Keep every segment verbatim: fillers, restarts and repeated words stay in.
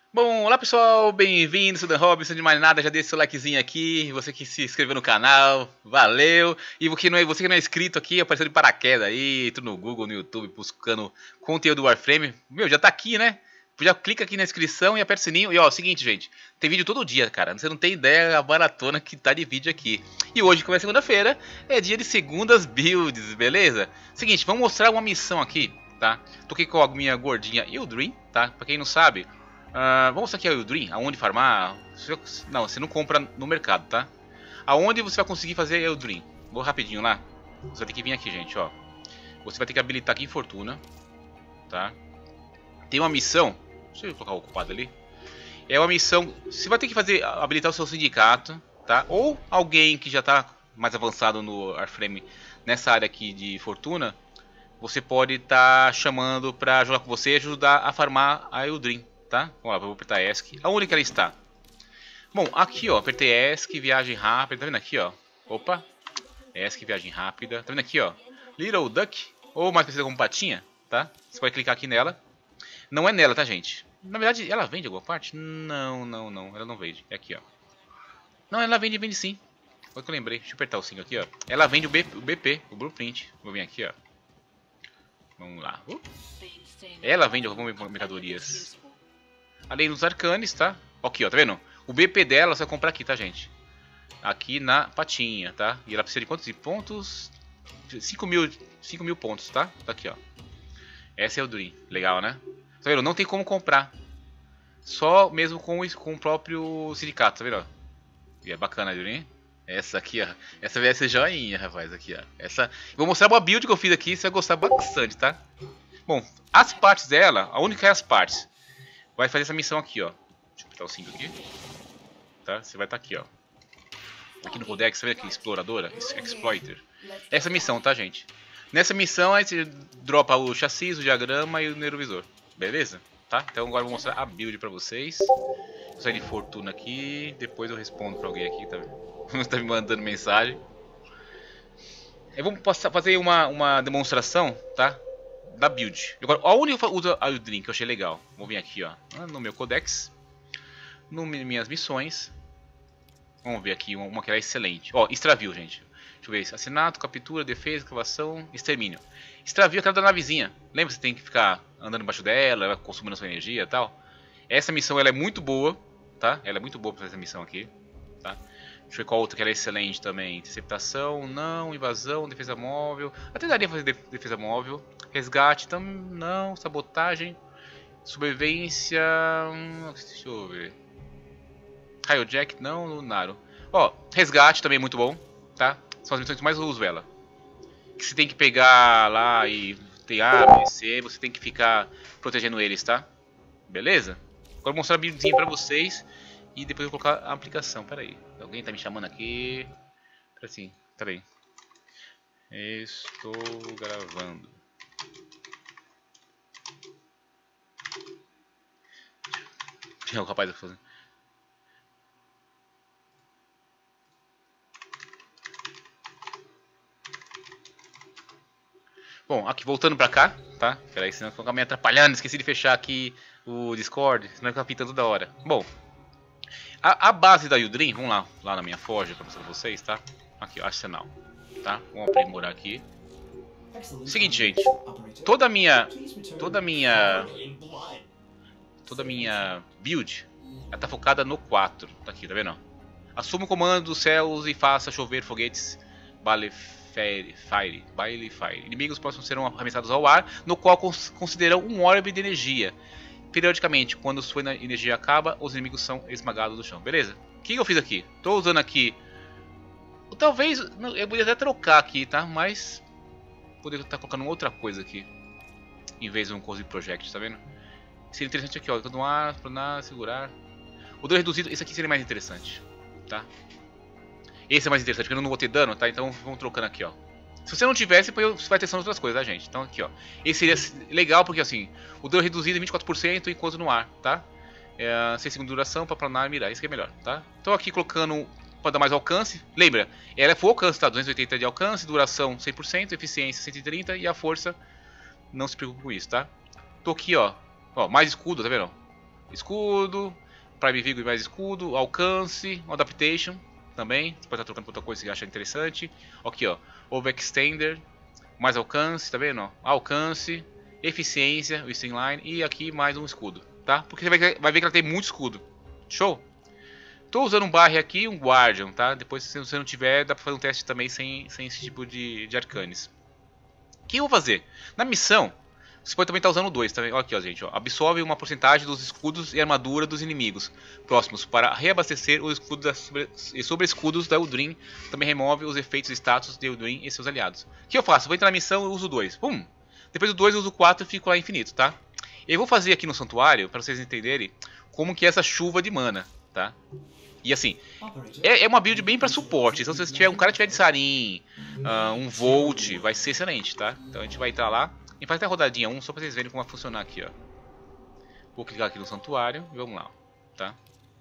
Bom, olá pessoal, bem-vindos, sou Dan Robson, de mais nada, já deixa seu likezinho aqui, você que se inscreveu no canal, valeu, e você que não é, você que não é inscrito aqui, apareceu de paraquedas aí, tudo no Google, no YouTube, buscando conteúdo do Warframe, meu, já tá aqui, né? Já clica aqui na inscrição e aperta o sininho, e ó, seguinte gente, tem vídeo todo dia, cara, você não tem ideia a maratona que tá de vídeo aqui. E hoje, como é segunda-feira, é dia de segundas builds, beleza? Seguinte, vamos mostrar uma missão aqui, tá? Tô aqui com a minha gordinha Ildrin, tá? Pra quem não sabe... Uh, vamos aqui ao Ildrin, aonde farmar. Não, você não compra no mercado, tá? Aonde você vai conseguir fazer Ildrin? Vou rapidinho lá. Você vai ter que vir aqui, gente, ó. Você vai ter que habilitar aqui em Fortuna, tá? Tem uma missão. Deixa eu colocar o ocupado ali. É uma missão. Você vai ter que fazer habilitar o seu sindicato, tá? Ou alguém que já tá mais avançado no Warframe nessa área aqui de Fortuna. Você pode estar tá chamando pra jogar com você e ajudar a farmar a Ildrin. Tá? Vamos lá, vou apertar ESC. Aonde que ela está? Bom, aqui ó, apertei ESC, viagem rápida, tá vendo aqui ó? Opa, ESC, viagem rápida, tá vendo aqui ó? Little Duck, ou mais conhecida como Patinha, tá? Você vai clicar aqui nela. Não é nela, tá gente? Na verdade, ela vende alguma parte? Não, não, não, ela não vende, é aqui ó. Não, ela vende, vende sim. Foi que eu lembrei, deixa eu apertar o cinco aqui ó. Ela vende o, B, o B P, o Blueprint. Vou vir aqui ó. Vamos lá. Uh. Ela vende algumas mercadorias. Além dos arcanes, tá? Aqui, ó, tá vendo? O B P dela você vai comprar aqui, tá, gente? Aqui na patinha, tá? E ela precisa de quantos pontos? cinco mil pontos, tá? Tá aqui, ó. Essa é o Dream. Legal, né? Tá vendo? Não tem como comprar. Só mesmo com, com o próprio sindicato, tá vendo? E é bacana, Dream. Essa aqui, ó. Essa vai ser joinha, rapaz, aqui, ó. Essa... Vou mostrar uma build que eu fiz aqui, você vai gostar bastante, tá? Bom, as partes dela, a única é as partes. Vai fazer essa missão aqui, ó. Deixa eu apertar o cinco aqui. Tá? Você vai estar tá aqui, ó. Aqui no Codex, você vê aqui, Exploradora, Exploiter. Essa missão, tá, gente? Nessa missão, aí você dropa o chassi, o diagrama e o neurovisor. Beleza? Tá? Então agora eu vou mostrar a build pra vocês. Vou sair de Fortuna aqui. Depois eu respondo pra alguém aqui, tá vendo? Tá me mandando mensagem. Eu vou fazer uma, uma demonstração, tá? Da build. Agora, aonde eu uso a Ildrin que eu achei legal? Vou vir aqui, ó, no meu codex, no minhas missões. Vamos ver aqui uma que é excelente. Ó, extravio, gente. Deixa eu ver. Assassinato, captura, defesa, escavação, extermínio. Extravio é aquela da navezinha. Lembra que você tem que ficar andando embaixo dela, ela consumindo a sua energia e tal? Essa missão ela é muito boa, tá? Ela é muito boa pra fazer essa missão aqui, tá? Deixa eu ver qual outra que ela é excelente também. Interceptação, não, invasão, defesa móvel. Até daria pra fazer defesa móvel. Resgate, então não, sabotagem, sobrevivência, hum, deixa eu ver, Raiojack, não, Lunaro. Ó, resgate também é muito bom, tá? São as missões que mais eu uso ela. Que você tem que pegar lá e tem A, B, C, você tem que ficar protegendo eles, tá? Beleza? Agora eu vou mostrar a buildzinha pra vocês e depois eu vou colocar a aplicação, pera aí. Alguém tá me chamando aqui. Pera assim, pera aí. Estou gravando. Tinha o rapaz fazendo. Bom, aqui voltando pra cá, tá? Peraí, senão eu vou me atrapalhando. Esqueci de fechar aqui o Discord, senão fica pitando toda hora. Bom, a, a base da Ildrin, vamos lá, lá na minha forja pra mostrar pra vocês, tá? Aqui, ó, arsenal, tá? Vamos aprimorar aqui. Seguinte, gente, toda a minha, toda a minha, toda a minha build, ela tá focada no quatro, tá aqui, tá vendo? Assuma o comando dos céus e faça chover foguetes, bale fire, fire, baile fire. Inimigos possam ser arremessados ao ar, no qual cons consideram um orbe de energia. Periodicamente, quando sua energia acaba, os inimigos são esmagados do chão, beleza? O que eu fiz aqui? Tô usando aqui, talvez, eu poderia até trocar aqui, tá? Mas poderia estar colocando outra coisa aqui, em vez de um Cozy Project, tá vendo? Seria interessante aqui, ó, continuar, planar, segurar. O dano reduzido, esse aqui seria mais interessante, tá? Esse é mais interessante, porque eu não vou ter dano, tá? Então vamos trocando aqui, ó. Se você não tivesse, você vai testando outras coisas, tá, gente? Então aqui, ó. Esse seria legal porque, assim, o dano reduzido é vinte e quatro por cento enquanto no ar, tá? É, seis segundos de duração pra planar e mirar, isso que é melhor, tá? Então aqui colocando para dar mais alcance. Lembra, ela é full alcance, tá? duzentos e oitenta de alcance, duração cem por cento, eficiência cento e trinta e a força, não se preocupe com isso, tá? Tô aqui, ó. Ó, mais escudo, tá vendo? escudo, Prime Vigor e mais escudo, alcance, adaptation também. Você pode estar trocando por outra coisa que acha interessante. Aqui ó, overextender, mais alcance, tá vendo? Ó? Alcance, eficiência, o streamline e aqui mais um escudo, tá? Porque você vai, vai ver que ela tem muito escudo. Show? Tô usando um barre aqui e um guardian, tá? Depois se você não tiver, dá pra fazer um teste também sem, sem esse tipo de, de arcanes. O que eu vou fazer? Na missão, você pode também estar usando dois, tá vendo? Olha aqui, ó, gente, ó. Absorve uma porcentagem dos escudos e armadura dos inimigos próximos para reabastecer os escudos da sobre, e sobre escudos da Uldrim. Também remove os efeitos e status de Uldrim e seus aliados. O que eu faço? Eu vou entrar na missão e uso dois. Pum! Depois do dois eu uso quatro e fico lá infinito, tá? Eu vou fazer aqui no santuário, para vocês entenderem, como que é essa chuva de mana, tá? E assim, é, é uma build bem para suporte. Então se você tiver um cara tiver de Sarin, uh, um Volt, vai ser excelente, tá? Então a gente vai entrar lá. E faz até a rodadinha um, só pra vocês verem como vai funcionar aqui, ó. Vou clicar aqui no santuário e vamos lá, tá?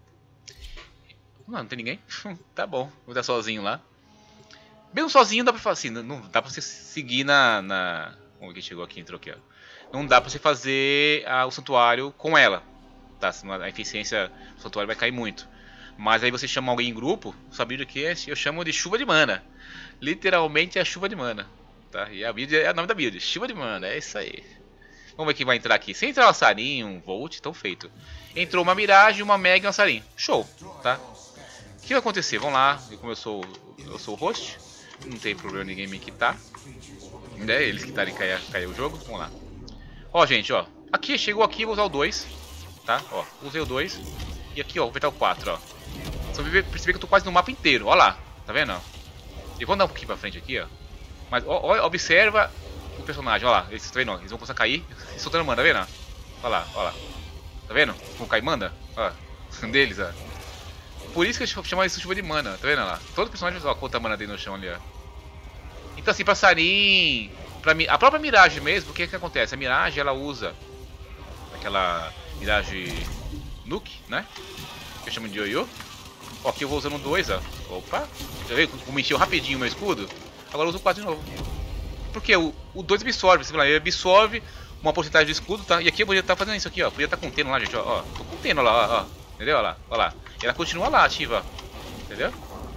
Não, não tem ninguém? Tá bom, vou estar sozinho lá. Mesmo sozinho dá pra fazer assim, não dá pra você seguir na... na... Vamos ver quem chegou aqui, entrou aqui, ó. Não dá pra você fazer ah, o santuário com ela, tá? Senão a eficiência do santuário vai cair muito. Mas aí você chama alguém em grupo, sabia o que é? Eu chamo de chuva de mana. Literalmente é a chuva de mana. Tá? E a build é o nome da build, chuva de mana, é isso aí. Vamos ver quem vai entrar aqui. Se entrar um Sarin, um Volt, então feito. Entrou uma Mirage, uma Mega e um Sarin. Show, tá? O que vai acontecer? Vamos lá, como eu sou, eu sou o host, não tem problema ninguém me quitar. Né? Eles quitarem e cair, cair o jogo, vamos lá. Ó, gente, ó. Aqui, chegou aqui, vou usar o dois. Tá? Ó, usei o dois. E aqui, ó, vou apertar o quatro, ó. Você vai perceber que eu tô quase no mapa inteiro, ó lá. Tá vendo? Eu vou andar um pouquinho pra frente aqui, ó. Mas ó, ó, observa o personagem, ó lá, eles, tá vendo? Eles vão começar a cair, soltando manda, tá vendo? Ó lá, ó lá. Tá vendo? Como cai manda? Ó, um deles, ó. Por isso que eu chamo isso de chuva de mana, tá vendo lá? Todo personagem, ó, quanta mana tem no chão ali, ó. Então assim, pra Sarin, pra mi a própria Mirage mesmo, o que que acontece? A Mirage, ela usa aquela Mirage Nuke, né? Que eu chamo de Yoyo. Ó, aqui eu vou usando dois, ó. Opa, já viu como encheu rapidinho o meu escudo? Agora eu uso o quatro de novo. Porque o, o dois absorve, você ele absorve uma porcentagem do escudo, tá? E aqui eu podia estar fazendo isso aqui, ó. Podia estar contendo lá, gente, ó. ó. Tô contendo lá, ó, ó. Entendeu? Ó lá, ó lá. E ela continua lá ativa, ó. Entendeu?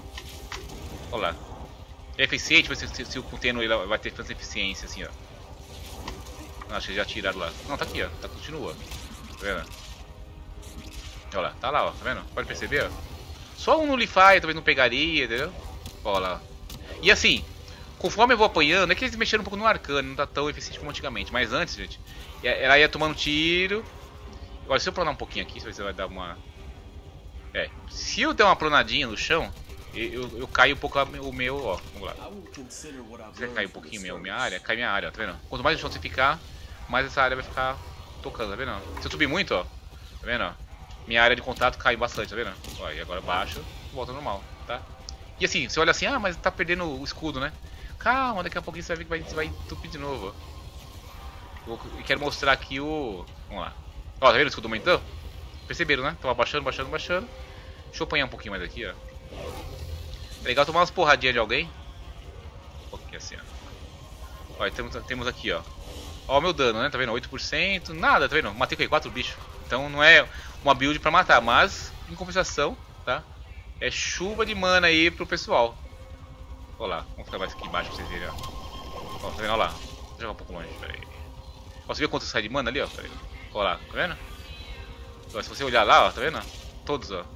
Ó lá. É eficiente, se, se, se o contendo ele vai ter tanta eficiência assim, ó. Não, acho que já tiraram lá. Não, tá aqui, ó. Tá, continua. Tá vendo? Ó lá, tá lá, ó. Tá vendo? Pode perceber, ó. Só um Nullify talvez não pegaria, entendeu? Ó lá. E assim, conforme eu vou apanhando, é que eles mexeram um pouco no arcano, não tá tão eficiente como antigamente. Mas antes, gente, ela ia tomando tiro. Agora, se eu pronar um pouquinho aqui, você vai dar uma... É, se eu der uma pronadinha no chão, eu, eu, eu caio um pouco o meu, ó, vamos lá. Se cair um pouquinho minha, minha área, cai minha área, tá vendo? Quanto mais no chão você ficar, mais essa área vai ficar tocando, tá vendo? Se eu subir muito, ó, tá vendo? Minha área de contato cai bastante, tá vendo? Ó, e agora baixo, volta normal, tá? E assim, você olha assim, ah, mas tá perdendo o escudo, né? Calma, daqui a pouquinho você vai ver que vai, você vai entupir de novo. Eu quero mostrar aqui o... Vamos lá. Ó, tá vendo o escudo aumentando? Perceberam, né? Tava baixando, baixando, baixando. Deixa eu apanhar um pouquinho mais aqui, ó. É legal tomar umas porradinhas de alguém. Um pouquinho assim, ó. Ó, temos, temos aqui, ó. Ó o meu dano, né? Tá vendo? oito por cento. Nada, tá vendo? Matei com quatro bichos. Então não é uma build pra matar, mas em compensação, tá? É chuva de mana aí pro pessoal. Olha lá, vamos ficar mais aqui embaixo pra vocês verem, ó. Ó, tá vendo? Olha lá. Vou jogar um pouco longe, peraí. Ó, você viu quanto sai de mana ali, ó? Peraí. Olha lá, tá vendo? Ó, se você olhar lá, ó, tá vendo? Todos, ó.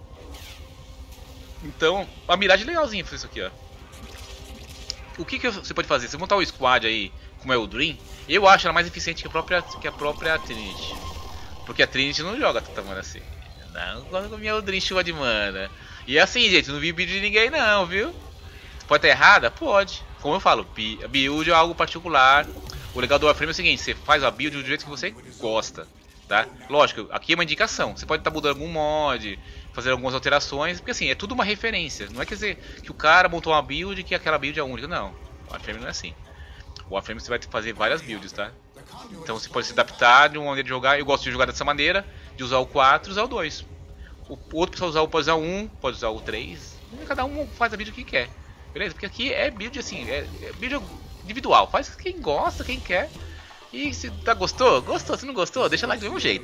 Então, a miragem é legalzinha pra isso aqui, ó. O que, que você pode fazer? Você montar o squad aí, como é o Dream, eu acho ela mais eficiente que a própria, que a própria Trinity. Porque a Trinity não joga tanta mana assim. Não, quando minha Dream chuva de mana. E é assim, gente, não vi build de ninguém não, viu? Pode estar errada? Pode. Como eu falo, build é algo particular. O legal do Warframe é o seguinte, você faz a build do jeito que você gosta, tá? Lógico, aqui é uma indicação. Você pode estar mudando algum mod, fazer algumas alterações, porque assim, é tudo uma referência. Não é quer dizer que o cara montou uma build e que aquela build é única, não. O Warframe não é assim. O Warframe você vai ter que fazer várias builds, tá? Então você pode se adaptar de uma maneira de jogar. Eu gosto de jogar dessa maneira, de usar o quatro e usar o dois. O outro pessoal usar, pode usar o um, pode usar o três. Cada um faz a build que quer. Beleza? Porque aqui é build assim, é, é build individual. Faz quem gosta, quem quer. E se tá gostou? Gostou, se não gostou, deixa lá do mesmo jeito.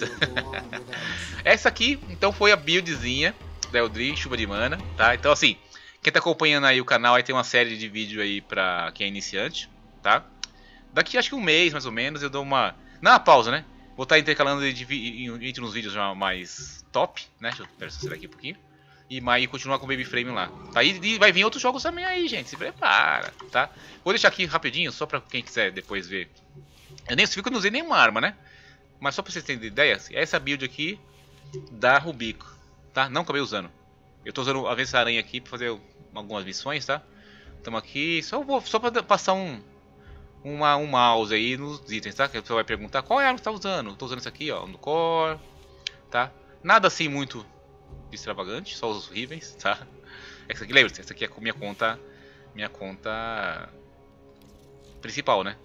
Essa aqui, então, foi a buildzinha da Eldrin, chuva de mana, tá? Então, assim, quem tá acompanhando aí o canal, aí tem uma série de vídeo aí pra quem é iniciante, tá? Daqui acho que um mês, mais ou menos, eu dou uma... Não, uma pausa, né? Vou estar intercalando entre uns vídeos já mais top, né? Deixa eu acelerar aqui um pouquinho. E aí continuar com o Baby Frame lá. Tá? E vai vir outros jogos também aí, gente. Se prepara, tá? Vou deixar aqui rapidinho, só pra quem quiser depois ver. Eu nem sei que eu não usei nenhuma arma, né? Mas só pra vocês terem ideia, essa build aqui da Rubico, tá? Não acabei usando. Eu tô usando a Avença Aranha aqui pra fazer algumas missões, tá? Tamo aqui, só, vou, só pra passar um... Uma, um mouse aí nos itens, tá? Que a pessoa vai perguntar qual é a arma que você tá usando. Tô usando isso aqui, ó, no core, tá? Nada assim muito extravagante, só os horríveis, tá? Essa aqui, lembra-se, essa aqui é a minha conta, minha conta principal, né?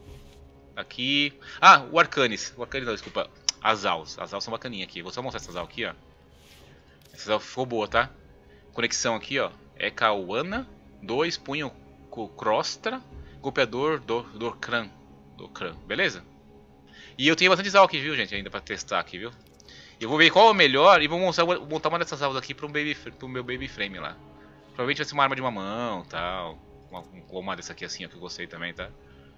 Aqui, ah, o Arcanis, o Arcanis não, desculpa, as Als, as Als são bacaninhas aqui. Vou só mostrar essas Als aqui, ó. Essas Als ficou boa, tá? Conexão aqui, ó, é Kawana, dois punho Crostra. Golpeador do, do Kran, do Kran, beleza? E eu tenho bastante Zal aqui, viu, gente, ainda pra testar aqui, viu? Eu vou ver qual é o melhor e vou montar, vou montar uma dessas aulas aqui pro, baby, pro meu Baby Frame lá. Provavelmente vai ser uma arma de uma mão, tal, uma, uma dessa aqui assim, ó, que eu gostei também, tá?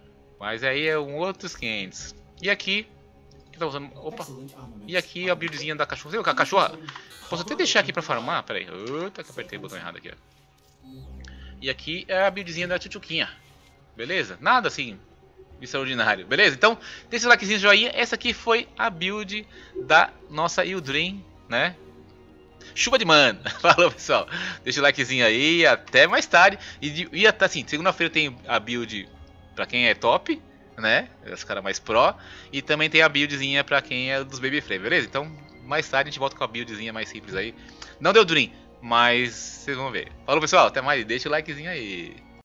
Mas aí é um outros quinhentos. E aqui, que tá usando, opa, e aqui a buildzinha da cachorra, a cachorra, posso até deixar aqui pra farmar, pera aí, eita que apertei o botão errado aqui, ó. E aqui é a buildzinha da Tchutchuquinha. Beleza? Nada assim extraordinário, beleza? Então, deixa o likezinho, joinha. Essa aqui foi a build da nossa Eldrin, né? Chuva de mana. Falou, pessoal. Deixa o likezinho aí, até mais tarde. E, e até assim, segunda-feira tem a build pra quem é top, né? Os caras mais pro. E também tem a buildzinha pra quem é dos Baby Frame, beleza? Então, mais tarde a gente volta com a buildzinha mais simples aí. Não deu Dream, mas vocês vão ver. Falou, pessoal. Até mais. Deixa o likezinho aí.